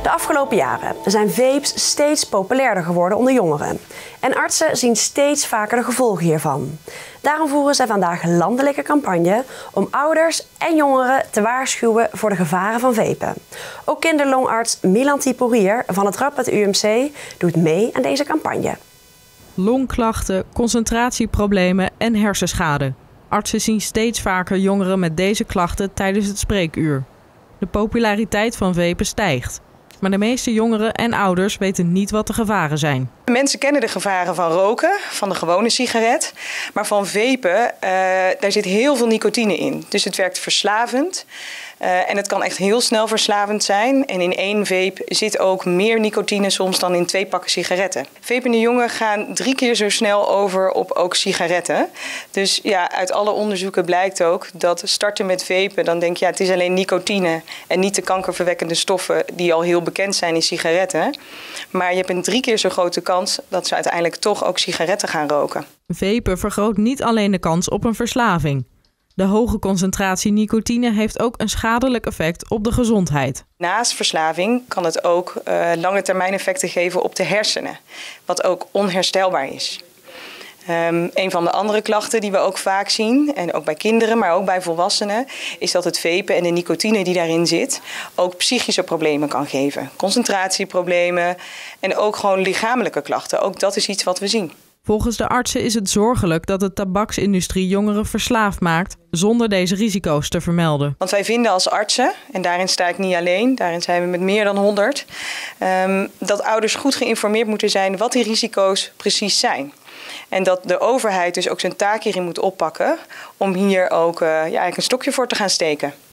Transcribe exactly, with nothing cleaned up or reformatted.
De afgelopen jaren zijn vapes steeds populairder geworden onder jongeren. En artsen zien steeds vaker de gevolgen hiervan. Daarom voeren zij vandaag een landelijke campagne om ouders en jongeren te waarschuwen voor de gevaren van vapen. Ook kinderlongarts Milan Tipurier van het Radboud U M C doet mee aan deze campagne. Longklachten, concentratieproblemen en hersenschade. Artsen zien steeds vaker jongeren met deze klachten tijdens het spreekuur. De populariteit van vapen stijgt. Maar de meeste jongeren en ouders weten niet wat de gevaren zijn. Mensen kennen de gevaren van roken, van de gewone sigaret. Maar van vapen, uh, daar zit heel veel nicotine in. Dus het werkt verslavend. Uh, en het kan echt heel snel verslavend zijn. En in één vape zit ook meer nicotine soms dan in twee pakken sigaretten. Vapende jongeren gaan drie keer zo snel over op ook sigaretten. Dus ja, uit alle onderzoeken blijkt ook dat starten met vapen, dan denk je ja, het is alleen nicotine en niet de kankerverwekkende stoffen die al heel bekend zijn in sigaretten. Maar je hebt een drie keer zo grote kans dat ze uiteindelijk toch ook sigaretten gaan roken. Vapen vergroot niet alleen de kans op een verslaving. De hoge concentratie nicotine heeft ook een schadelijk effect op de gezondheid. Naast verslaving kan het ook uh, lange termijn effecten geven op de hersenen, wat ook onherstelbaar is. Um, een van de andere klachten die we ook vaak zien, en ook bij kinderen, maar ook bij volwassenen, is dat het vapen en de nicotine die daarin zit ook psychische problemen kan geven. Concentratieproblemen en ook gewoon lichamelijke klachten. Ook dat is iets wat we zien. Volgens de artsen is het zorgelijk dat de tabaksindustrie jongeren verslaafd maakt zonder deze risico's te vermelden. Want wij vinden als artsen, en daarin sta ik niet alleen, daarin zijn we met meer dan honderd, um, dat ouders goed geïnformeerd moeten zijn wat die risico's precies zijn. En dat de overheid dus ook zijn taak hierin moet oppakken om hier ook uh, ja, eigenlijk een stokje voor te gaan steken.